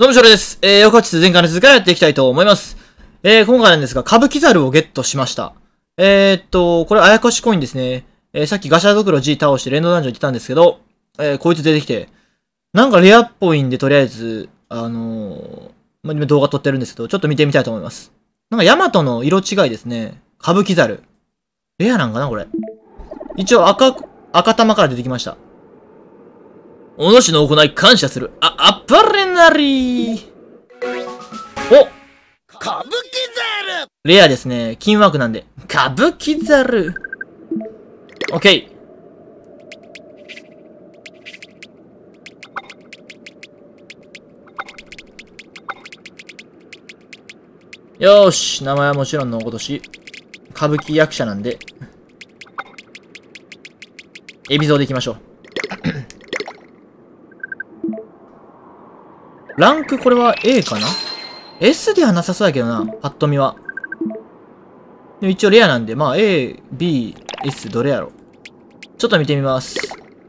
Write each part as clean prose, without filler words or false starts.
どうも、ショレです。横地前回の続きからやっていきたいと思います。今回なんですが、歌舞伎猿をゲットしました。これ、あやかしコインですね。さっきガシャドクロ G 倒して連動ダンジョン行ってたんですけど、こいつ出てきて、なんかレアっぽいんで、とりあえず、今動画撮ってるんですけど、ちょっと見てみたいと思います。なんか、ヤマトの色違いですね。歌舞伎猿。レアなんかなこれ。一応赤玉から出てきました。お主の行い感謝する。あっぱれなりー。お歌舞伎猿レアですね。金枠なんで。歌舞伎猿。オッケー。よーし。名前はもちろんのことし。歌舞伎役者なんで。エビゾーでいきましょう。ランクこれは A かな ?S ではなさそうやけどな。パッと見は。でも一応レアなんで、まあ A、B、S どれやろ。ちょっと見てみます。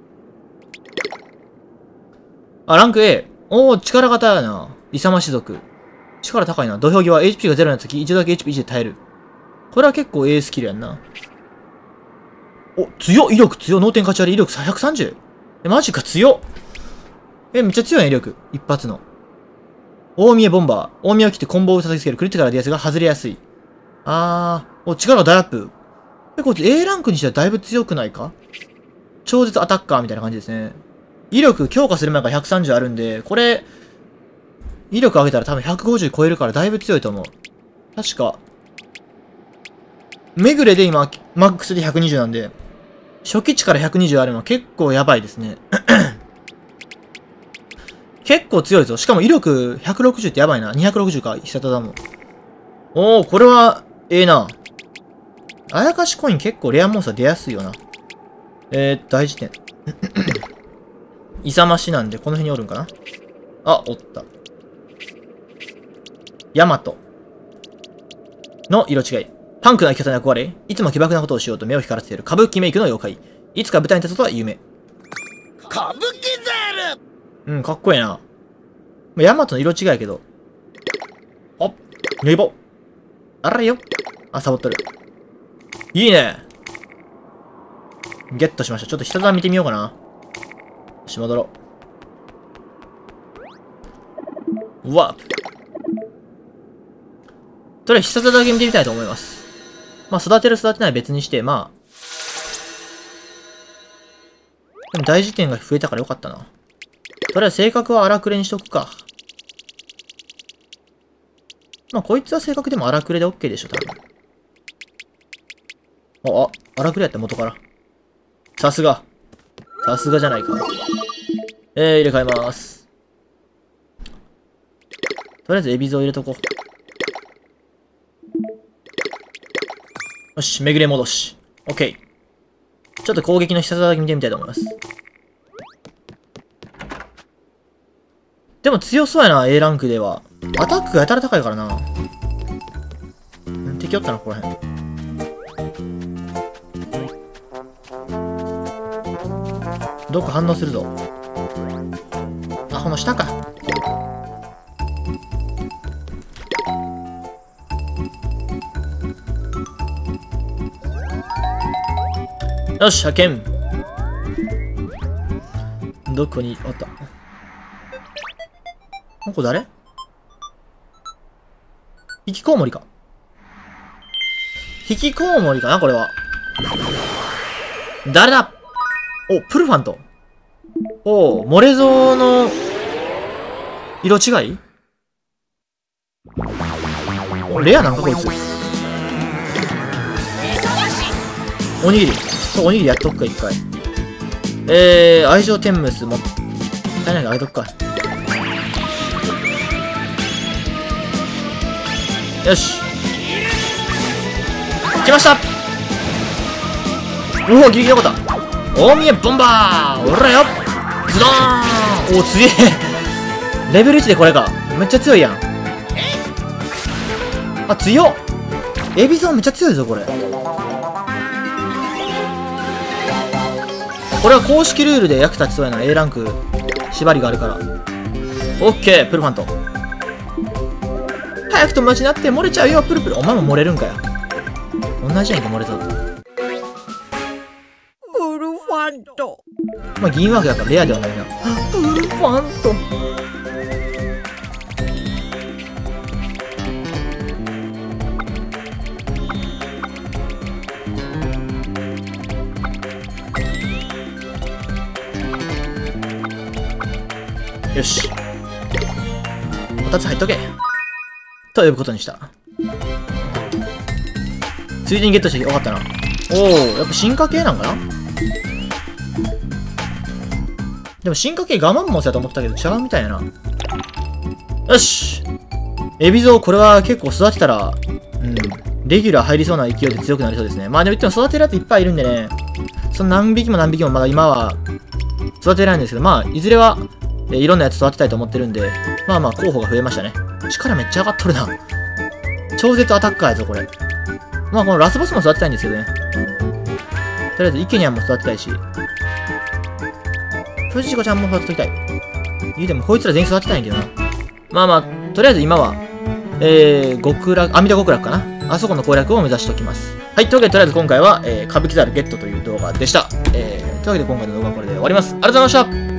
あ、ランク A。おー、力型やな。勇まし族。力高いな。土俵際 HP が0になった時、一度だけ HP 維持で耐える。これは結構 A スキルやんな。お、強っ威力強っ脳天勝ち割り威力 130? マジか強っめっちゃ強いね威力。一発の。大見えボンバー。大見えを切ってコンボを叩きつける。クリティカルディアスが外れやすい。お、力が大アップ。こいつ A ランクにしてはだいぶ強くないか超絶アタッカーみたいな感じですね。威力強化する前から130あるんで、これ、威力上げたら多分150超えるからだいぶ強いと思う。確か、めぐれで今、マックスで120なんで、初期値から120あるのは結構やばいですね。結構強いぞ。しかも威力160ってやばいな。260か、久田だもん。おー、これは、な。あやかしコイン結構レアモンスター出やすいよな。大事点。勇ましなんで、この辺におるんかなあ、おった。ヤマト。の色違い。パンクな生き方に憧れ、いつも奇抜なことをしようと目を光らせている歌舞伎メイクの妖怪。いつか舞台に立つとは夢。 歌舞伎猿うん、かっこいいな。ヤマトの色違いやけど。あ、ぬいぼ。あらよ。あ、サボっとる。いいね。ゲットしました。ちょっと下段見てみようかな。よし、戻ろう。ワープ。とりあえず下だけ見てみたいと思います。まあ、育てる育てない別にして、まあ。でも大事点が増えたからよかったな。とりあえず性格は荒くれにしとくか。まあ、こいつは性格でも荒くれで OK でしょ、多分。荒くれやった元から。さすが。さすがじゃないか。入れ替えます。とりあえずエビゾを入れとこう。よし、めぐれ戻し。OK。ちょっと攻撃の必殺だけ見てみたいと思います。でも強そうやな、A ランクでは。アタックがやたら高いからな。敵おったな、ここら辺。どっか反応するぞ。あ、この下か。よし、派遣。どこにおった。ここ誰？引きこうもりか。引きこうもりかなこれは。誰だ？お、プルファント。お、モレゾーの色違い？お、レアなんかこいつ。おにぎり。おにぎりやっとくか、一回。愛情天むすもったいないからあげとくか。よし。来ました。おお、ギリギリよかった。大見えボンバーおらよズドーンお、強え。レベル1でこれか。めっちゃ強いやん。あ、強っ。エビゾンめっちゃ強いぞ、これ。これは公式ルールで役立ちそうやな。A ランク縛りがあるから。オッケー、プルファント。 早く友達になって漏れちゃうよ、プルプル。お前も漏れるんかよ。同じやんけ、漏れと。 ウルファント。 まあ、銀ワークだからレアではないな。ウルファント。よし。2つ入っとけ。ということにした。ついでにゲットしてよかったな。おお、やっぱ進化系なんかな。でも進化系我慢もせやと思ったけど違うみたいやな。よし。エビゾウ、これは結構育てたら、レギュラー入りそうな勢いで強くなりそうですね。まあでも言っても育てるやついっぱいいるんでね。その何匹も何匹もまだ今は育てられないんですけど、まあいずれはいろんなやつ育てたいと思ってるんで、まあまあ候補が増えましたね。力めっちゃ上がっとるな。超絶アタッカーやぞ、これ。まあこのラスボスも育てたいんですけどね。とりあえずイケニャンも育てたいし、フジコちゃんも育てときたい。言うてもこいつら全員育てたいんだけどな。まあまあ、とりあえず今は、極楽、阿弥陀極楽かな。あそこの攻略を目指しておきます。はい、というわけでとりあえず今回は、歌舞伎ザルゲットという動画でした。というわけで今回の動画はこれで終わります。ありがとうございました。